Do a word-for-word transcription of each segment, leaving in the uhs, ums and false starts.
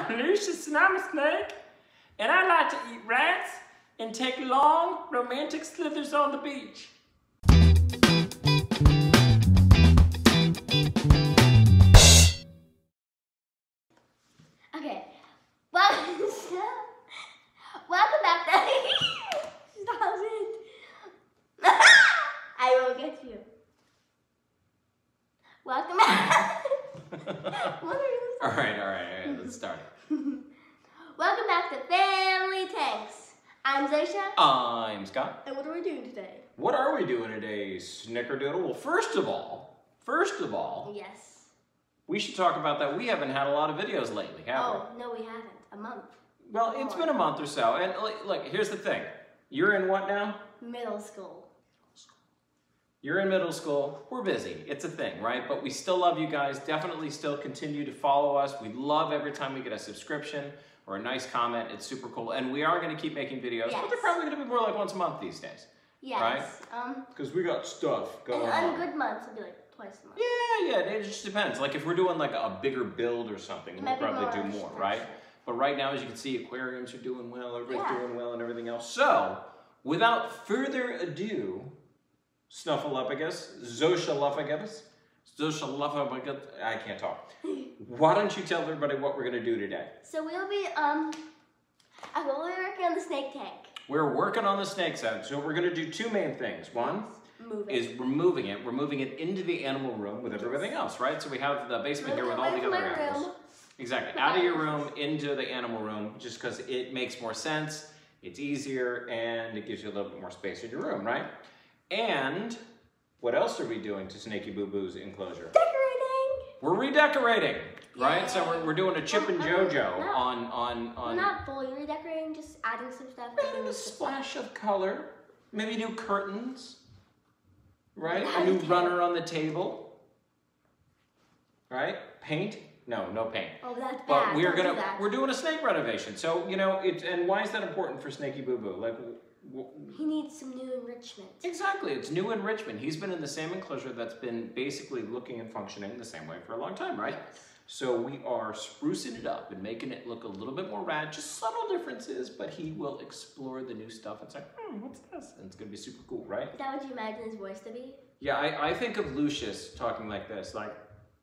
I'm Lucius and I'm a snake, and I like to eat rats and take long, romantic slithers on the beach. Okay, welcome, welcome back to Stop it. I will get you. Welcome back. What are you All right, all right, all right, let's start. Welcome back to Family Tanks. I'm Zosia. I'm Scott. And what are we doing today? What are we doing today, Snickerdoodle? Well, first of all, first of all, Yes. we should talk about that. We haven't had a lot of videos lately, have Oh, no, we haven't. A month. we? Well, it's been a month or so. And look, here's the thing. You're in what now? Middle school. You're in middle school. We're busy. It's a thing, right? But we still love you guys. Definitely still continue to follow us. We love every time we get a subscription or a nice comment. It's super cool. And we are going to keep making videos, Yes. but they're probably going to be more like once a month these days. Yes. Right? Um, Because we got stuff going and on. on good months, it'll be like twice a month. Yeah, yeah, it just depends. Like if we're doing like a bigger build or something, It we'll might be probably more do more, structured. right? But right now, as you can see, aquariums are doing well, everybody's Yeah. doing well and everything else. So, without further ado, Snuffleupagus, Zosia, Zosia, I can't talk. Why don't you tell everybody what we're going to do today? So we'll be, um, I will be working on the snake tank. We're working on the snake side, so we're going to do two main things. One Move it. is removing it. We're moving it into the animal room with everything else, right? So we have the basement here with all Away the from other my animals. room. Exactly. Out of your room, into the animal room, just because it makes more sense, it's easier, and it gives you a little bit more space in your room, right? And what else are we doing to Snaky Boo Boo's enclosure? Decorating. We're redecorating, right? Yay. So we're, we're doing a Chip and Well, JoJo no. on on We're on. not fully redecorating, just adding some stuff. And a splash of color, maybe new curtains, right? Yeah, A new okay. runner on the table, right? Paint. No, no paint. Oh, that's bad. But we're Don't do gonna that. we're doing a snake renovation. So you know it. And why is that important for Snaky Boo Boo? Like, w He needs some new enrichment. exactly, it's new enrichment. He's been in the same enclosure that's been basically looking and functioning the same way for a long time, right? So we are sprucing it up and making it look a little bit more rad. Just subtle differences, but he will explore the new stuff and say, hmm, what's this? And it's gonna be super cool, right? Is that what you imagine his voice to be? Yeah, I, I think of Lucius talking like this, like,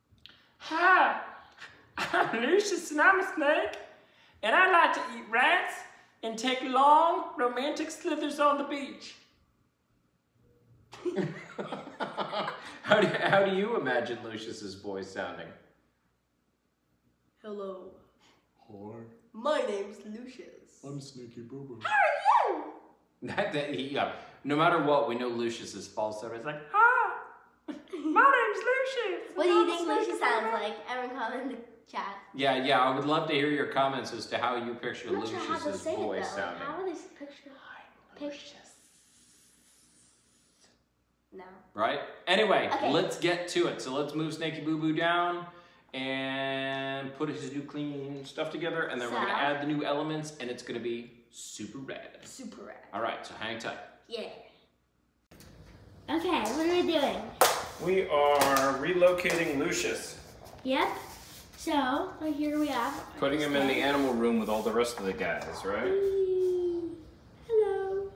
hi, I'm Lucius and I'm a snake, and I like to eat rats and take long, romantic slithers on the beach. how, do, how do you imagine Lucius's voice sounding? Hello. Hi, My name's Lucius. I'm Snaky Boo Boo. How are you? That, that, he, yeah, no matter what, we know Lucius's falsetto. It's like, hi, my name's Lucius. What do you think Lucius sounds like? Everyone comment in the chat. Yeah, yeah, I would love to hear your comments as to how you picture I'm not sure how to Lucius's say voice it though. sounding. How would they picture? Picture. No. Right? Anyway, Okay. let's get to it. So let's move Snaky Boo Boo down and put his new clean stuff together, and then we're So- gonna add the new elements, and it's gonna be super rad. Super rad. All right, so hang tight. Yeah. Okay, what are we doing? We are relocating Lucius. Yep. So, right here we have. Putting him in the animal room with all the rest of the guys, right? Whee! Hello.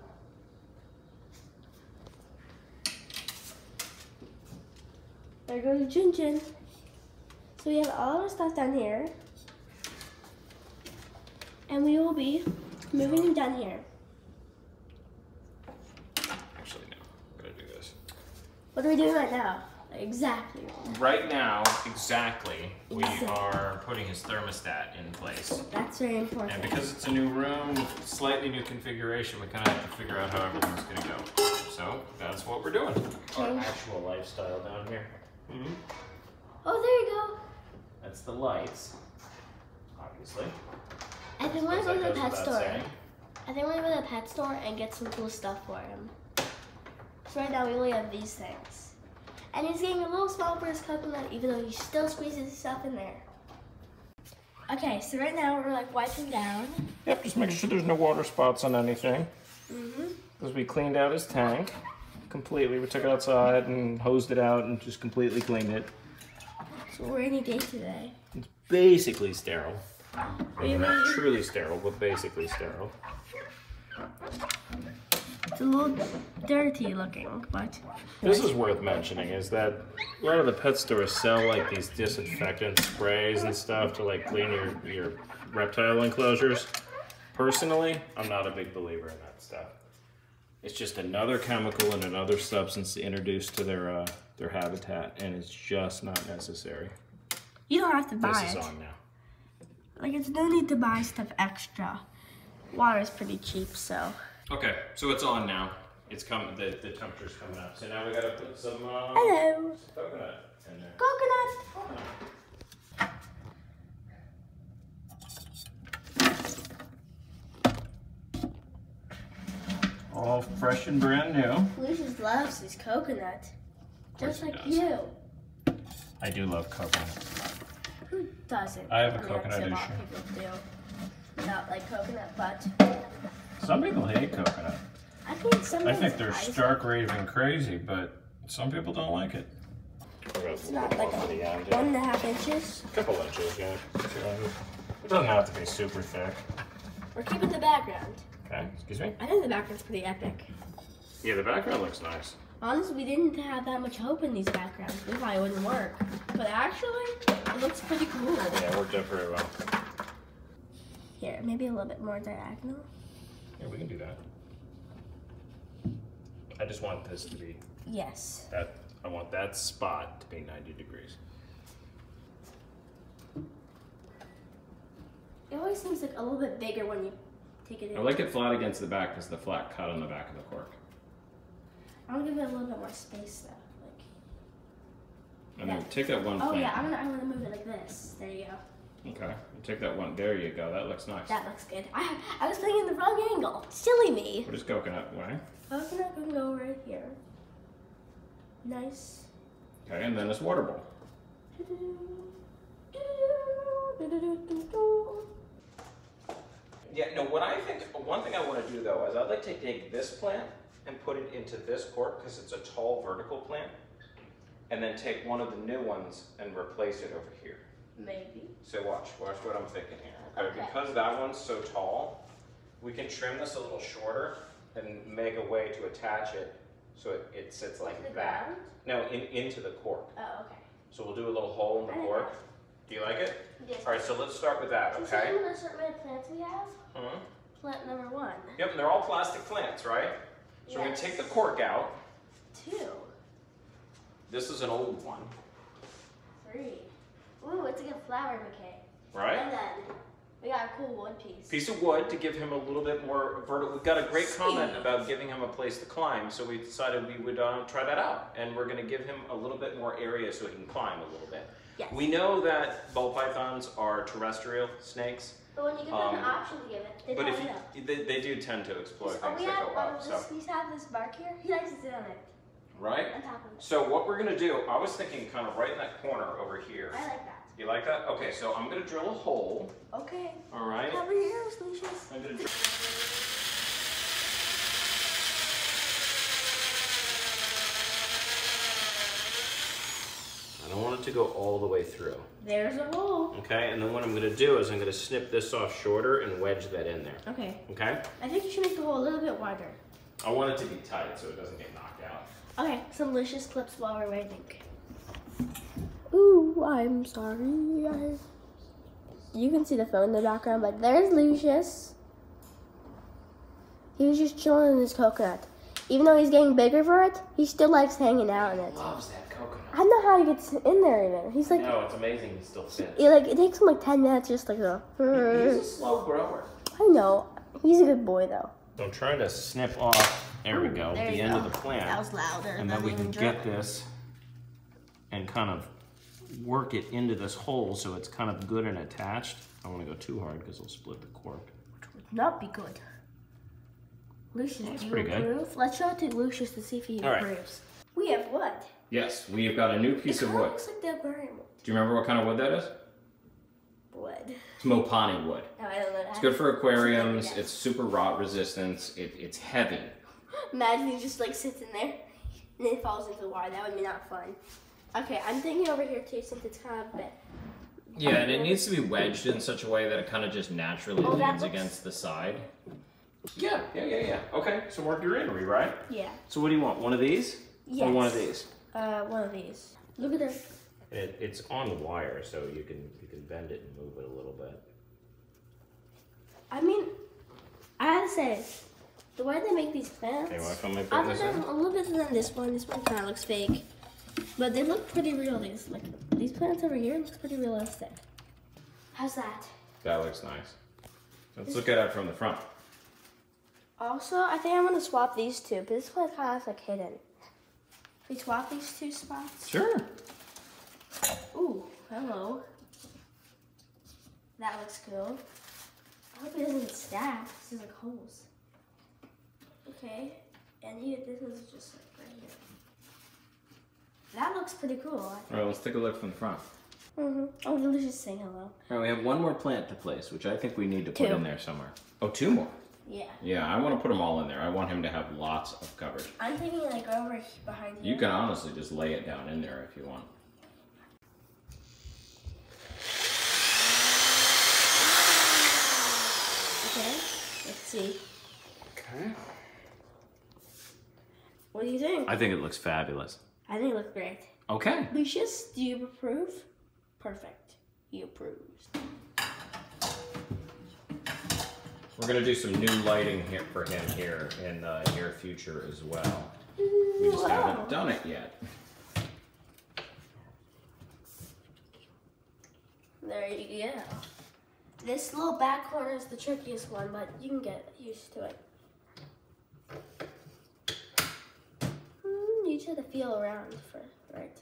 There goes Jin Jin. So we have all our stuff down here. And we will be moving him down here. Actually, no. I'm gonna do this. What are we doing right now? Exactly. Right now, exactly, we Exactly. are putting his thermostat in place. That's very important. And because it's a new room, slightly new configuration, we kind of have to figure out how everything's going to go. So that's what we're doing. Our Okay. actual lifestyle down here. Mm-hmm. Oh, there you go. That's the lights, obviously. I think we're Suppose going to that the goes pet without store. saying. I think we're going to go to the pet store and get some cool stuff for him. So right now we only have these things. And he's getting a little small for his coconut, even though he still squeezes stuff in there. Okay, so right now we're like wiping down. Yep, just making sure there's no water spots on anything. Mm-hmm. Because we cleaned out his tank completely. We took it outside and hosed it out and just completely cleaned it. So we're rainy day today. It's basically sterile. Not truly sterile, but basically sterile. It's a little dirty looking, but... This is worth mentioning, is that a lot of the pet stores sell like these disinfectant sprays and stuff to like clean your, your reptile enclosures. Personally, I'm not a big believer in that stuff. It's just another chemical and another substance introduced to their uh, their habitat, and it's just not necessary. You don't have to buy This it. is on now. Like, it's no need to buy stuff extra. Water is pretty cheap, so... Okay, so it's on now. It's coming. The, the temperature's coming up. So now we gotta put some uh, Hello. coconut in there. Coconut. All fresh and brand new. Lucius loves his coconut. Just he like does. you. I do love coconut. Who doesn't? I have a mean, coconut actually, a lot issue. of people do. Not like coconut, but Some people hate coconut. I think some. I think they're stark raving crazy, but some people don't like it. It's not like a one and a half inches. A couple inches, yeah. It doesn't have to be super thick. We're keeping the background. Okay, excuse me? I think the background's pretty epic. Yeah, the background looks nice. Honestly, we didn't have that much hope in these backgrounds. We thought it wouldn't work. But actually, it looks pretty cool. Yeah, it worked out very well. Here, maybe a little bit more diagonal. Yeah, we can do that. I just want this to be Yes. that. I want that spot to be ninety degrees. It always seems like a little bit bigger when you take it in. I like it flat against the back because the flat cut on the back of the cork. I want to give it a little bit more space though. Like. And then Yeah. take that one Oh plant. yeah, I'm gonna I'm gonna move it like this. There you go. Okay, take that one. There you go. That looks nice. That looks good. I I was playing in the wrong angle. Silly me. What is coconut way? Coconut can go right here. Nice. Okay, and then this water bowl. Yeah, no, what I think, one thing I want to do though is I'd like to take this plant and put it into this cork because it's a tall vertical plant, and then take one of the new ones and replace it over here. Maybe. So watch, watch what I'm thinking here. Okay, Okay. because that one's so tall, we can trim this a little shorter and make a way to attach it so it, it sits like the that. ground? No, in, into the cork. Oh, okay. So we'll do a little hole in the I like cork. Do you like it? Yes. All right, so let's start with that, So okay? some of the assortment of plants we have. Hmm? Plant number one. Yep, and they're all plastic plants, right? So we're gonna Yes. take the cork out. Two. This is an old one, Three. Ooh, it's a good flower bouquet. right? And then we got a cool wood piece. Piece of wood to give him a little bit more vertical. We got a great comment See. about giving him a place to climb, so we decided we would uh, try that out. And we're gonna give him a little bit more area so he can climb a little bit. Yes. We know that ball pythons are terrestrial snakes, But when you give them Um, an option to give it, they but don't if know. you, they, they do tend to explore Oh, things we that have go one up, of so, this, we have this bark here. He likes to sit on it. right? On top of it. So what we're gonna do, I was thinking kind of right in that corner over here. I like that. You like that? Okay, so I'm gonna drill a hole, Okay. all right? Cover your ears, Lucius. I'm gonna drill. I don't want it to go all the way through. There's a hole. Okay, and then what I'm gonna do is I'm gonna snip this off shorter and wedge that in there. Okay. Okay? I think you should make the hole a little bit wider. I want it to be tight so it doesn't get knocked out. Okay, some Lucius clips while we're waiting. Ooh, I'm sorry. I... You can see the phone in the background, but there's Lucius. He was just chilling in his coconut. Even though he's getting bigger for it, he still likes hanging out in it. Loves that coconut. I don't know how he gets in there even. He's like, No, it's amazing he still fits. it, like it takes him like ten minutes just like a. He's a slow grower. I know. He's a good boy though. So I'm trying to snip off, there we go, There the you end go. of the plant. That was louder. And than then we even can drip. get this and kind of work it into this hole so it's kind of good and attached. I don't want to go too hard because it'll split the cork. Would not be good. Lucius, That's do you pretty good. approve? Let's show it to Lucius to see if he All right. approves. We have wood. Yes, we've got a new piece It of kinda wood. looks like the aquarium wood. Do you remember what kind of wood that is? Wood. It's Mopani wood. No, I don't know that. It's good for aquariums. Yes. It's super rot resistant. It, it's heavy. Imagine he just like sits in there and then falls into the water. That would be not fun. Okay, I'm thinking over here too, since it's kind of a bit Yeah, and it needs to be wedged in such a way that it kind of just naturally Oh, that leans looks- against the side. Yeah, yeah, yeah, yeah. Okay, so more greenery, right? Yeah. So what do you want? One of these? Yes. Or one of these? Uh, one of these. Look at this. It, it's on wire, so you can you can bend it and move it a little bit. I mean, I have to say, the way they make these plants, Okay, want to film me putting other this than in? a little bit than this one, this one kind of looks fake, but they look pretty real. These like these plants over here look pretty realistic. How's that? That looks nice. Let's look at it from the front. Also, I think I'm gonna swap these two, but this plant kind of looks like hidden. We swap these two spots. Sure. Ooh, hello. That looks cool. I hope it doesn't stack. This is like holes. Okay, and here, this is just like right here. That looks pretty cool. All right, let's take a look from the front. Mm-hmm. Oh, let me just say hello. All right, we have one more plant to place, which I think we need to put Two. in there somewhere. Oh, two more. Yeah. Yeah, I want to put them all in there. I want him to have lots of coverage. I'm thinking like over he- behind here. You can honestly just lay it down in there if you want. Okay, let's see. Okay. What do you think? I think it looks fabulous. I think it looks great. Okay. Lucius, do you approve? Perfect. He approves. We're gonna do some new lighting here for him here in the near future as well. We just Wow. haven't done it yet. There you go. This little back corner is the trickiest one, but you can get used to it. Mm, you just have to feel around for right.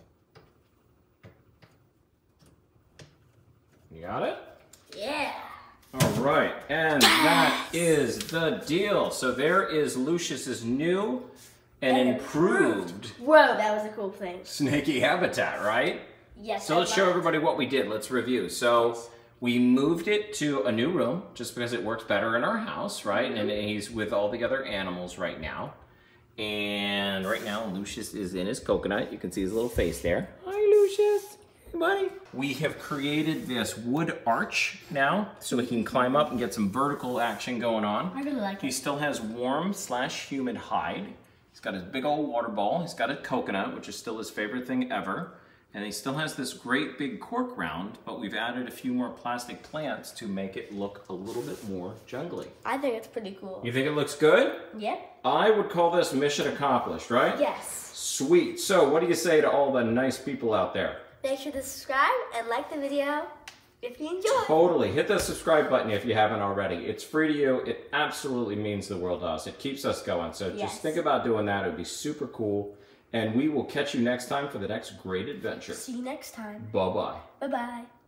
You got it? Yeah. All right, and that is the deal. So there is Lucius's new and, And improved, Whoa, that was a cool thing. snaky habitat, right? Yes. So I let's show love it. everybody what we did. Let's review. So we moved it to a new room just because it works better in our house, right? And he's with all the other animals right now. And right now, Lucius is in his coconut. You can see his little face there. Hi, Lucius. Hey, buddy. We have created this wood arch now so he can climb up and get some vertical action going on. I really like He it. still has warm slash humid hide. He's got his big old water ball. He's got a coconut, which is still his favorite thing ever. And he still has this great big cork round, but we've added a few more plastic plants to make it look a little bit more jungly. I think it's pretty cool. You think it looks good? Yep. I would call this mission accomplished, right? Yes. Sweet. So what do you say to all the nice people out there? Make sure to subscribe and like the video if you enjoy. Totally. Hit the subscribe button if you haven't already. It's free to you. It absolutely means the world to us. It keeps us going. So Yes. just think about doing that. It would be super cool. And we will catch you next time for the next great adventure. See you next time. Bye-bye. Bye-bye.